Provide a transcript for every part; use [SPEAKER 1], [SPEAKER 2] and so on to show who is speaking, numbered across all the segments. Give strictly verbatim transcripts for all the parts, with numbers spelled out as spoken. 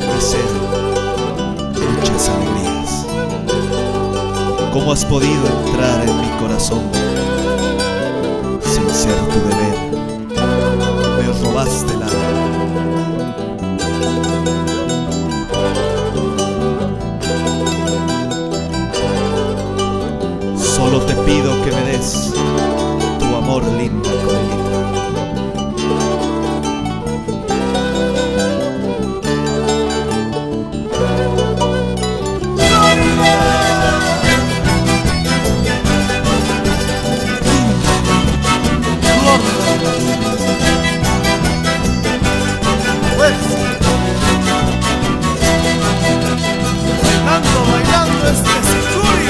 [SPEAKER 1] ofrecer muchas alegrías. ¿Cómo has podido entrar en mi corazón sin ser tu deber? Me robaste el alma. Solo te pido que me des tu amor, linda Corelita.
[SPEAKER 2] Bailando, bailando este sicuri.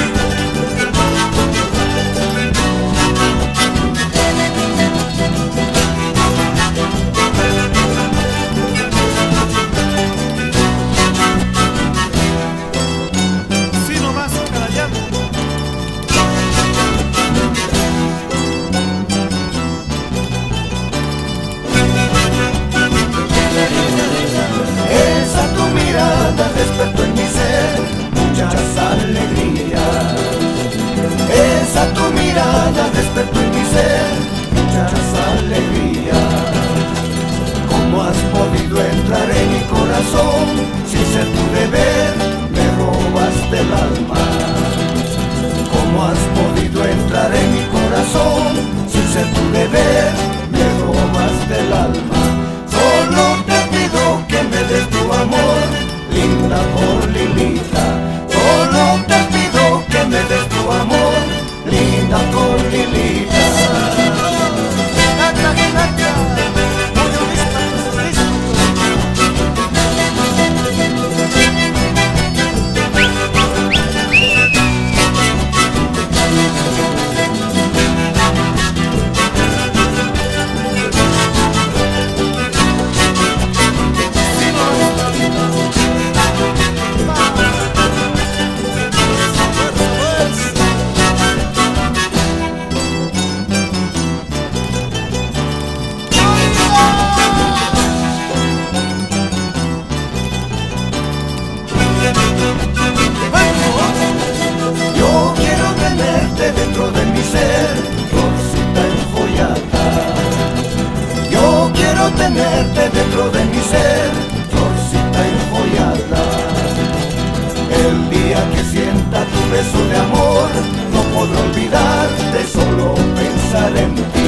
[SPEAKER 2] Despertó en mi ser muchas alegrías. Esa tu mirada despertó en mi ser muchas alegrías. ¿Cómo has podido entrar en mi corazón sin ser tu deber? Me robaste el alma. ¿Cómo has podido entrar en mi corazón sin ser tu deber? Me robaste el alma. Solo te pido que me des tu amor, linda Corlilita. Solo te pido que me des tu amor, linda Corlilita. Dentro de mi ser, florcita enjollada. Yo quiero tenerte dentro de mi ser, florcita enjollada. El día que sienta tu beso de amor, no podré olvidarte, solo pensar en ti.